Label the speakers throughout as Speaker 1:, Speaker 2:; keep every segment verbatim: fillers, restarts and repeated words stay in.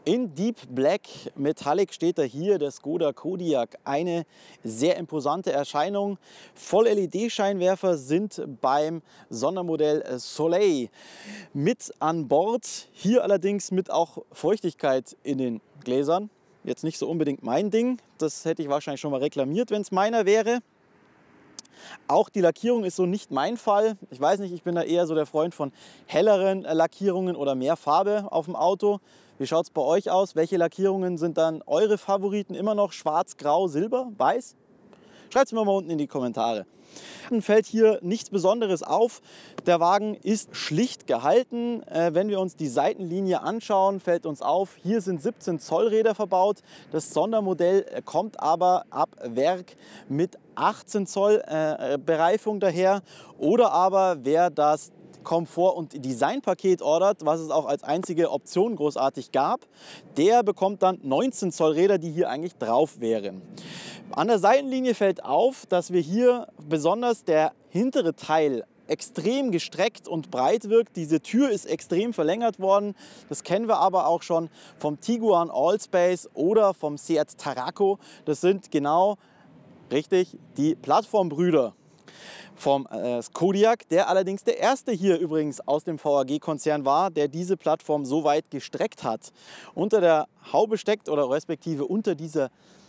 Speaker 1: In Deep Black Metallic steht er hier, der Skoda Kodiaq. Eine sehr imposante Erscheinung. Voll-L E D-Scheinwerfer sind beim Sondermodell Soleil mit an Bord. Hier allerdings mit auch Feuchtigkeit in den Gläsern. Jetzt nicht so unbedingt mein Ding. Das hätte ich wahrscheinlich schon mal reklamiert, wenn es meiner wäre. Auch die Lackierung ist so nicht mein Fall. Ich weiß nicht, ich bin da eher so der Freund von helleren Lackierungen oder mehr Farbe auf dem Auto. Wie schaut es bei euch aus? Welche Lackierungen sind dann eure Favoriten? Immer noch schwarz, grau, silber, weiß? Schreibt es mir mal unten in die Kommentare. Dann fällt hier nichts Besonderes auf. Der Wagen ist schlicht gehalten. Äh, wenn wir uns die Seitenlinie anschauen, fällt uns auf, hier sind siebzehn Zoll Räder verbaut. Das Sondermodell kommt aber ab Werk mit achtzehn Zoll äh, Bereifung daher. Oder aber wer das Komfort- und Designpaket ordert, was es auch als einzige Option großartig gab, der bekommt dann neunzehn Zoll Räder, die hier eigentlich drauf wären. An der Seitenlinie fällt auf, dass wir hier besonders der hintere Teil extrem gestreckt und breit wirkt. Diese Tür ist extrem verlängert worden. Das kennen wir aber auch schon vom Tiguan Allspace oder vom Seat Tarraco. Das sind genau richtig die Plattformbrüder vom äh, Kodiaq, der allerdings der erste hier übrigens aus dem V A G-Konzern war, der diese Plattform so weit gestreckt hat. Unter der Haube steckt oder respektive unter dieser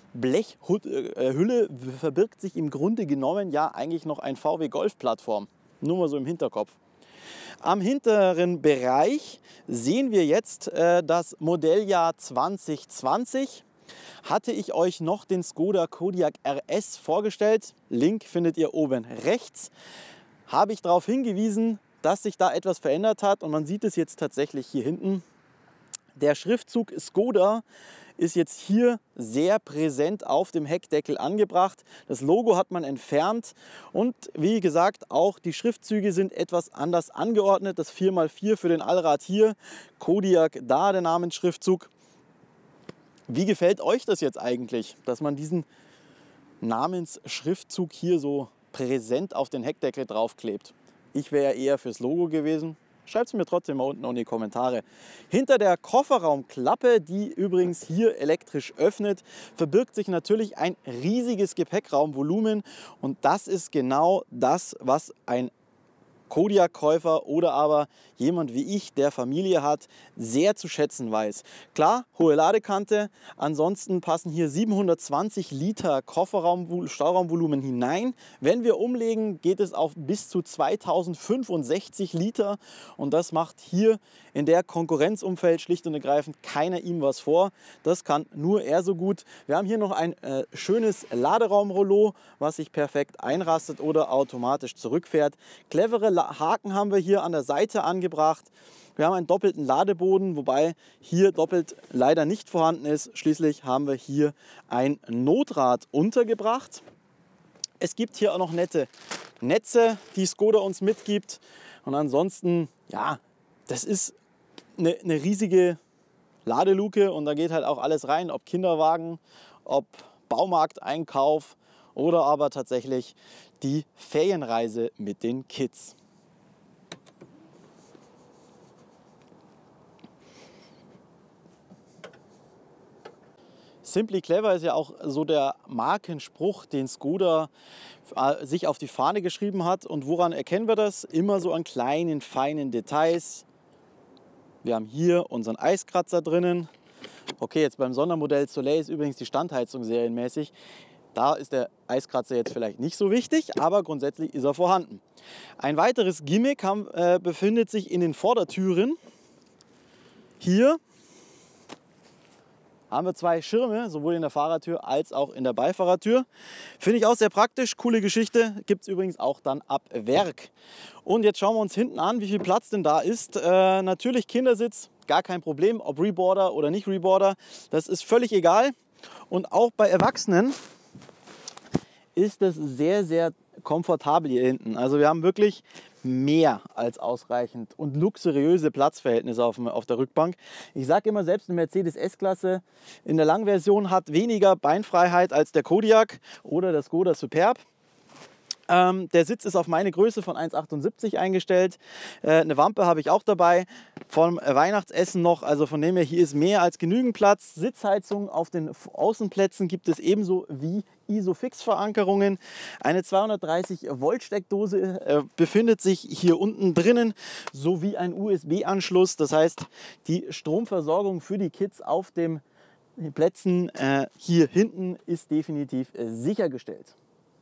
Speaker 1: Blechhülle verbirgt sich im Grunde genommen ja eigentlich noch ein V W Golf-Plattform. Nur mal so im Hinterkopf. Am hinteren Bereich sehen wir jetzt äh, das Modelljahr zwanzig zwanzig. Hatte ich euch noch den Skoda Kodiaq R S vorgestellt. Link findet ihr oben rechts. Habe ich darauf hingewiesen, dass sich da etwas verändert hat und man sieht es jetzt tatsächlich hier hinten. Der Schriftzug Skoda ist jetzt hier sehr präsent auf dem Heckdeckel angebracht. Das Logo hat man entfernt und wie gesagt, auch die Schriftzüge sind etwas anders angeordnet. Das vier mal vier für den Allrad hier, Kodiaq da, der Namensschriftzug. Wie gefällt euch das jetzt eigentlich, dass man diesen Namensschriftzug hier so präsent auf den Heckdeckel draufklebt? Ich wäre eher fürs Logo gewesen. Schreibt es mir trotzdem mal unten in die Kommentare. Hinter der Kofferraumklappe, die übrigens hier elektrisch öffnet, verbirgt sich natürlich ein riesiges Gepäckraumvolumen. Und das ist genau das, was ein Kodiaq-Käufer oder aber jemand wie ich, der Familie hat, sehr zu schätzen weiß. Klar, hohe Ladekante, ansonsten passen hier siebenhundertzwanzig Liter Kofferraum, Stauraumvolumen hinein. Wenn wir umlegen, geht es auf bis zu zweitausendfünfundsechzig Liter und das macht hier in der Konkurrenzumfeld schlicht und ergreifend keiner ihm was vor. Das kann nur er so gut. Wir haben hier noch ein äh, schönes Laderaumrollo, was sich perfekt einrastet oder automatisch zurückfährt. Clevere Haken haben wir hier an der Seite angebracht. Wir haben einen doppelten Ladeboden, wobei hier doppelt leider nicht vorhanden ist. Schließlich haben wir hier ein Notrad untergebracht. Es gibt hier auch noch nette Netze, die Skoda uns mitgibt. Und ansonsten, ja, das ist eine, eine riesige Ladeluke und da geht halt auch alles rein, ob Kinderwagen, ob Baumarkteinkauf oder aber tatsächlich die Ferienreise mit den Kids. Simply Clever ist ja auch so der Markenspruch, den Skoda sich auf die Fahne geschrieben hat. Und woran erkennen wir das? Immer so an kleinen, feinen Details. Wir haben hier unseren Eiskratzer drinnen. Okay, jetzt beim Sondermodell Soleil ist übrigens die Standheizung serienmäßig. Da ist der Eiskratzer jetzt vielleicht nicht so wichtig, aber grundsätzlich ist er vorhanden. Ein weiteres Gimmick haben, äh, befindet sich in den Vordertüren. Hier haben wir zwei Schirme, sowohl in der Fahrertür als auch in der Beifahrertür. Finde ich auch sehr praktisch, coole Geschichte. Gibt es übrigens auch dann ab Werk. Und jetzt schauen wir uns hinten an, wie viel Platz denn da ist. Äh, natürlich Kindersitz, gar kein Problem, ob Reboarder oder nicht Reboarder. Das ist völlig egal. Und auch bei Erwachsenen ist es sehr, sehr komfortabel hier hinten. Also wir haben wirklich mehr als ausreichend und luxuriöse Platzverhältnisse auf, auf der Rückbank. Ich sage immer, selbst eine Mercedes S-Klasse in der Langversion hat weniger Beinfreiheit als der Kodiaq oder der Skoda Superb. Ähm, der Sitz ist auf meine Größe von eins Komma achtundsiebzig eingestellt. Äh, eine Wampe habe ich auch dabei. Vom Weihnachtsessen noch, also von dem her, hier ist mehr als genügend Platz. Sitzheizung auf den Außenplätzen gibt es ebenso wie Isofix-Verankerungen. Eine zweihundertdreißig Volt Steckdose äh, befindet sich hier unten drinnen, sowie ein U S B-Anschluss. Das heißt, die Stromversorgung für die Kids auf den Plätzen äh, hier hinten ist definitiv äh, sichergestellt.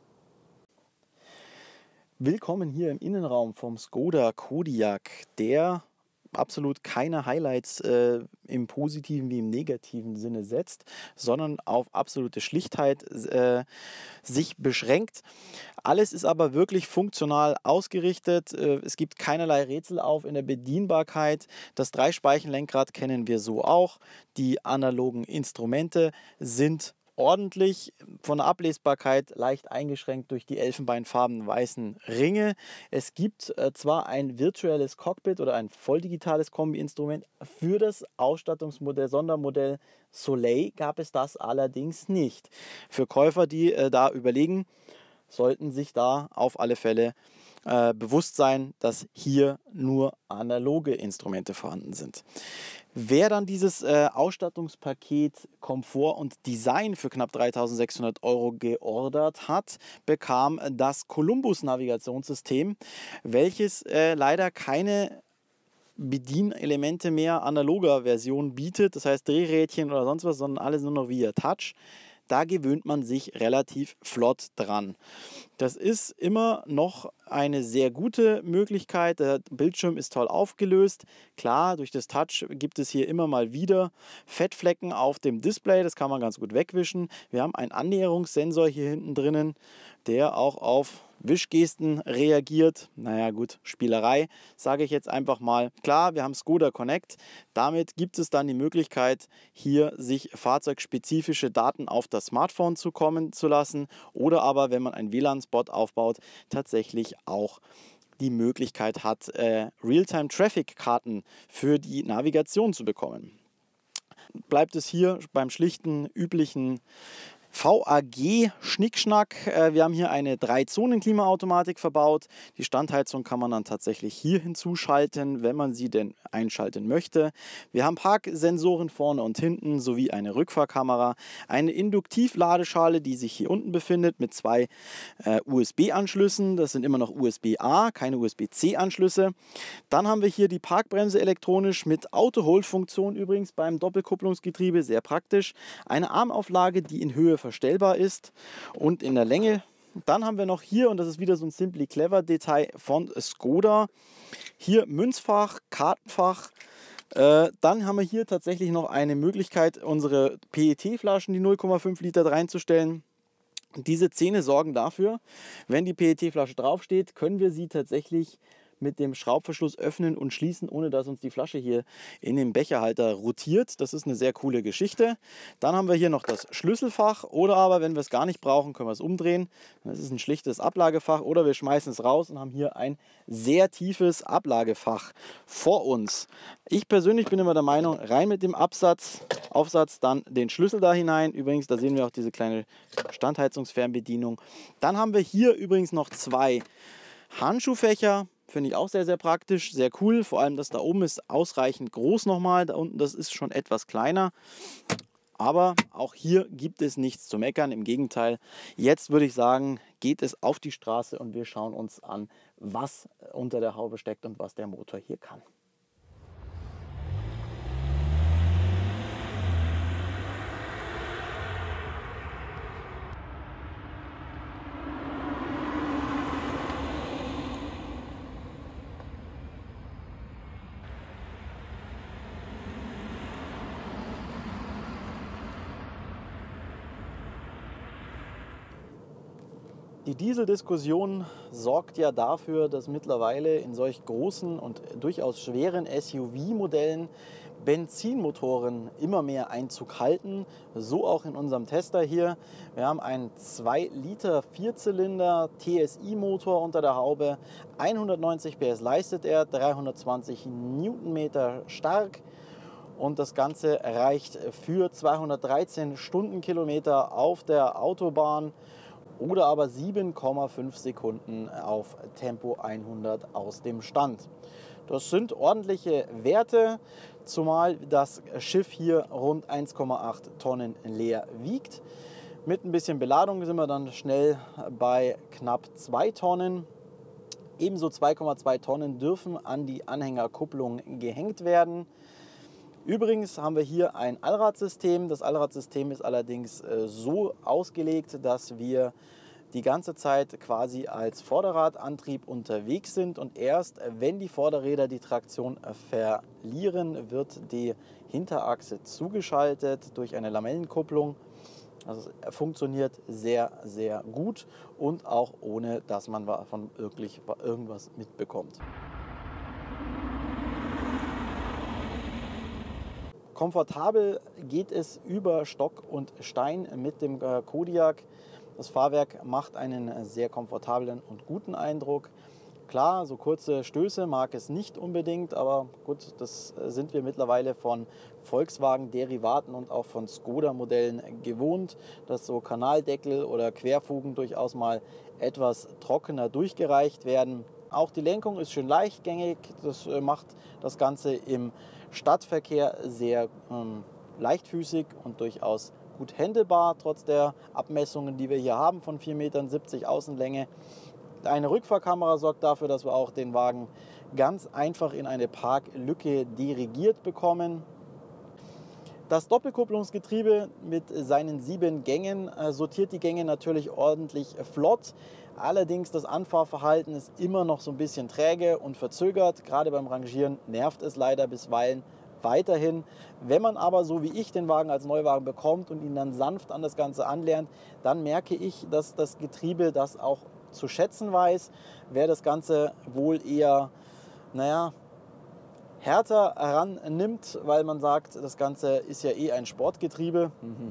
Speaker 1: Willkommen hier im Innenraum vom Skoda Kodiaq, der absolut keine Highlights äh, im positiven wie im negativen Sinne setzt, sondern auf absolute Schlichtheit äh, sich beschränkt. Alles ist aber wirklich funktional ausgerichtet. Äh, es gibt keinerlei Rätsel auf in der Bedienbarkeit. Das Dreispeichenlenkrad kennen wir so auch. Die analogen Instrumente sind ordentlich, von der Ablesbarkeit leicht eingeschränkt durch die elfenbeinfarbenen weißen Ringe. Es gibt äh, zwar ein virtuelles Cockpit oder ein volldigitales Kombi-Instrument, für das Ausstattungsmodell, Sondermodell Soleil gab es das allerdings nicht. Für Käufer, die äh, da überlegen, sollten sich da auf alle Fälle äh, bewusst sein, dass hier nur analoge Instrumente vorhanden sind. Wer dann dieses äh, Ausstattungspaket Komfort und Design für knapp dreitausendsechshundert Euro geordert hat, bekam das Columbus Navigationssystem, welches äh, leider keine Bedienelemente mehr analoger Version bietet, das heißt Drehrädchen oder sonst was, sondern alles nur noch via Touch. Da gewöhnt man sich relativ flott dran. Das ist immer noch eine sehr gute Möglichkeit. Der Bildschirm ist toll aufgelöst. Klar, durch das Touch gibt es hier immer mal wieder Fettflecken auf dem Display. Das kann man ganz gut wegwischen. Wir haben einen Annäherungssensor hier hinten drinnen, der auch auf Wischgesten reagiert. Naja gut, Spielerei, sage ich jetzt einfach mal. Klar, wir haben Skoda Connect. Damit gibt es dann die Möglichkeit, hier sich fahrzeugspezifische Daten auf das Smartphone zukommen zu lassen. Oder aber, wenn man einen W L A N-Spot aufbaut, tatsächlich auch die Möglichkeit hat, äh, Realtime-Traffic-Karten für die Navigation zu bekommen. Bleibt es hier beim schlichten, üblichen V A G-Schnickschnack. Wir haben hier eine Drei-Zonen-Klimaautomatik verbaut. Die Standheizung kann man dann tatsächlich hier hinzuschalten, wenn man sie denn einschalten möchte. Wir haben Parksensoren vorne und hinten sowie eine Rückfahrkamera. Eine Induktivladeschale, die sich hier unten befindet mit zwei äh, U S B-Anschlüssen. Das sind immer noch U S B A, keine U S B C-Anschlüsse. Dann haben wir hier die Parkbremse elektronisch mit Auto-Hold-Funktion übrigens beim Doppelkupplungsgetriebe, sehr praktisch. Eine Armauflage, die in Höhe verstellbar ist und in der Länge. Dann haben wir noch hier, und das ist wieder so ein Simply Clever Detail von Skoda, hier Münzfach, Kartenfach. Äh, dann haben wir hier tatsächlich noch eine Möglichkeit, unsere P E T-Flaschen, die null Komma fünf Liter, reinzustellen. Diese Zähne sorgen dafür, wenn die P E T-Flasche draufsteht, können wir sie tatsächlich mit dem Schraubverschluss öffnen und schließen, ohne dass uns die Flasche hier in den Becherhalter rotiert. Das ist eine sehr coole Geschichte. Dann haben wir hier noch das Schlüsselfach, oder aber, wenn wir es gar nicht brauchen, können wir es umdrehen. Das ist ein schlichtes Ablagefach, oder wir schmeißen es raus und haben hier ein sehr tiefes Ablagefach vor uns. Ich persönlich bin immer der Meinung, rein mit dem Absatz, Aufsatz, dann den Schlüssel da hinein. Übrigens, da sehen wir auch diese kleine Standheizungsfernbedienung. Dann haben wir hier übrigens noch zwei Handschuhfächer. Finde ich auch sehr, sehr praktisch, sehr cool. Vor allem das da oben ist ausreichend groß nochmal. Da unten, das ist schon etwas kleiner. Aber auch hier gibt es nichts zu meckern. Im Gegenteil, jetzt würde ich sagen, geht es auf die Straße und wir schauen uns an, was unter der Haube steckt und was der Motor hier kann. Die Dieseldiskussion sorgt ja dafür, dass mittlerweile in solch großen und durchaus schweren S U V-Modellen Benzinmotoren immer mehr Einzug halten. So auch in unserem Tester hier. Wir haben einen zwei Liter Vierzylinder T S I-Motor unter der Haube. hundertneunzig P S leistet er, dreihundertzwanzig Newtonmeter stark. Und das Ganze reicht für zweihundertdreizehn Stundenkilometer auf der Autobahn. oder aber sieben Komma fünf Sekunden auf Tempo hundert aus dem Stand. Das sind ordentliche Werte, zumal das Schiff hier rund eins Komma acht Tonnen leer wiegt. Mit ein bisschen Beladung sind wir dann schnell bei knapp zwei Tonnen. Ebenso zwei Komma zwei Tonnen dürfen an die Anhängerkupplung gehängt werden. Übrigens haben wir hier ein Allradsystem. Das Allradsystem ist allerdings so ausgelegt, dass wir die ganze Zeit quasi als Vorderradantrieb unterwegs sind und erst wenn die Vorderräder die Traktion verlieren, wird die Hinterachse zugeschaltet durch eine Lamellenkupplung. Also es funktioniert sehr, sehr gut und auch ohne, dass man davon wirklich irgendwas mitbekommt. Komfortabel geht es über Stock und Stein mit dem Kodiaq. Das Fahrwerk macht einen sehr komfortablen und guten Eindruck. Klar, so kurze Stöße mag es nicht unbedingt, aber gut, das sind wir mittlerweile von Volkswagen-Derivaten und auch von Skoda-Modellen gewohnt, dass so Kanaldeckel oder Querfugen durchaus mal etwas trockener durchgereicht werden. Auch die Lenkung ist schön leichtgängig, das macht das Ganze im Stadtverkehr sehr ähm, leichtfüßig und durchaus gut händelbar, trotz der Abmessungen, die wir hier haben von vier Komma siebzig Meter Außenlänge. Eine Rückfahrkamera sorgt dafür, dass wir auch den Wagen ganz einfach in eine Parklücke dirigiert bekommen. Das Doppelkupplungsgetriebe mit seinen sieben Gängen sortiert die Gänge natürlich ordentlich flott. Allerdings das Anfahrverhalten ist immer noch so ein bisschen träge und verzögert. Gerade beim Rangieren nervt es leider bisweilen weiterhin. Wenn man aber so wie ich den Wagen als Neuwagen bekommt und ihn dann sanft an das Ganze anlernt, dann merke ich, dass das Getriebe das auch zu schätzen weiß. Wer das Ganze wohl eher, naja, härter herannimmt, weil man sagt, das Ganze ist ja eh ein Sportgetriebe,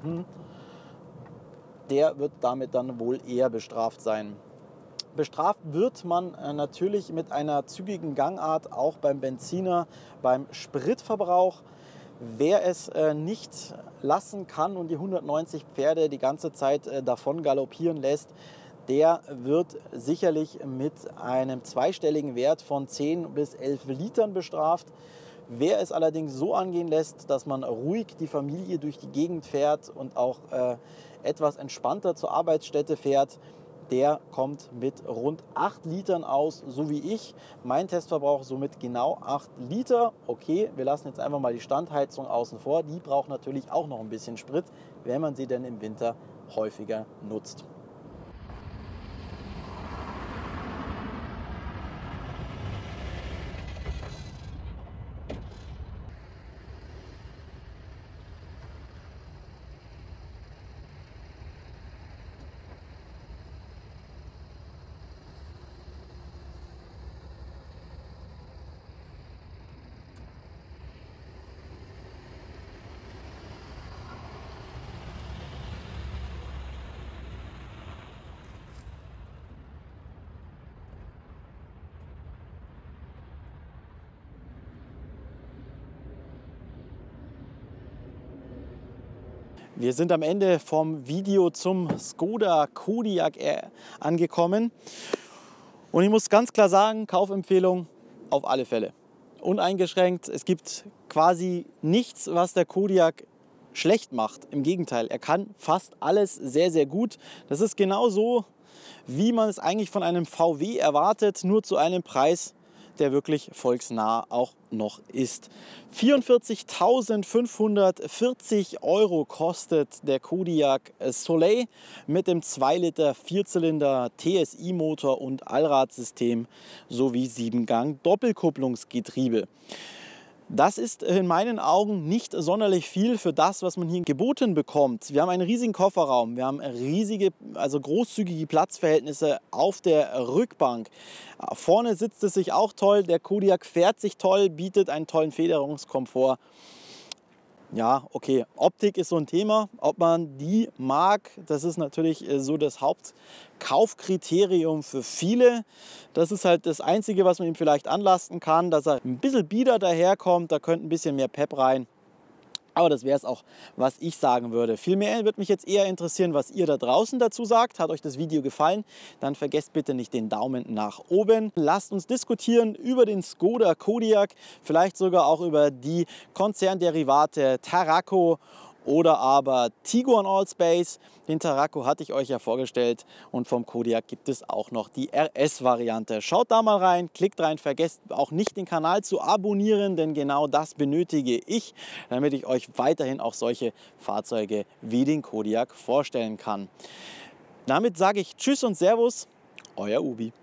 Speaker 1: der wird damit dann wohl eher bestraft sein. Bestraft wird man natürlich mit einer zügigen Gangart, auch beim Benziner, beim Spritverbrauch. Wer es nicht lassen kann und die hundertneunzig Pferde die ganze Zeit davon galoppieren lässt, der wird sicherlich mit einem zweistelligen Wert von zehn bis elf Litern bestraft. Wer es allerdings so angehen lässt, dass man ruhig die Familie durch die Gegend fährt und auch äh, etwas entspannter zur Arbeitsstätte fährt, der kommt mit rund acht Litern aus, so wie ich. Mein Testverbrauch somit genau acht Liter. Okay, wir lassen jetzt einfach mal die Standheizung außen vor. Die braucht natürlich auch noch ein bisschen Sprit, wenn man sie denn im Winter häufiger nutzt. Wir sind am Ende vom Video zum Skoda Kodiaq angekommen und ich muss ganz klar sagen, Kaufempfehlung auf alle Fälle. Uneingeschränkt, es gibt quasi nichts, was der Kodiaq schlecht macht. Im Gegenteil, er kann fast alles sehr, sehr gut. Das ist genau so, wie man es eigentlich von einem V W erwartet, nur zu einem Preis, der wirklich volksnah auch noch ist. vierundvierzigtausendfünfhundertvierzig Euro kostet der Kodiaq Soleil mit dem zwei Liter Vierzylinder T S I-Motor und Allradsystem sowie sieben Gang Doppelkupplungsgetriebe. Das ist in meinen Augen nicht sonderlich viel für das, was man hier geboten bekommt. Wir haben einen riesigen Kofferraum, wir haben riesige, also großzügige Platzverhältnisse auf der Rückbank. Vorne sitzt es sich auch toll, der Kodiaq fährt sich toll, bietet einen tollen Federungskomfort. Ja, okay, Optik ist so ein Thema, ob man die mag, das ist natürlich so das Hauptkaufkriterium für viele. Das ist halt das Einzige, was man ihm vielleicht anlasten kann, dass er ein bisschen bieder daherkommt, da könnte ein bisschen mehr Pep rein. Aber das wäre es auch, was ich sagen würde. Vielmehr würde mich jetzt eher interessieren, was ihr da draußen dazu sagt. Hat euch das Video gefallen? Dann vergesst bitte nicht den Daumen nach oben. Lasst uns diskutieren über den Skoda Kodiaq, vielleicht sogar auch über die Konzernderivate Tarraco oder aber Tiguan Allspace. Den Tarraco hatte ich euch ja vorgestellt und vom Kodiaq gibt es auch noch die R S-Variante. Schaut da mal rein, klickt rein, vergesst auch nicht den Kanal zu abonnieren, denn genau das benötige ich, damit ich euch weiterhin auch solche Fahrzeuge wie den Kodiaq vorstellen kann. Damit sage ich Tschüss und Servus, euer Ubi.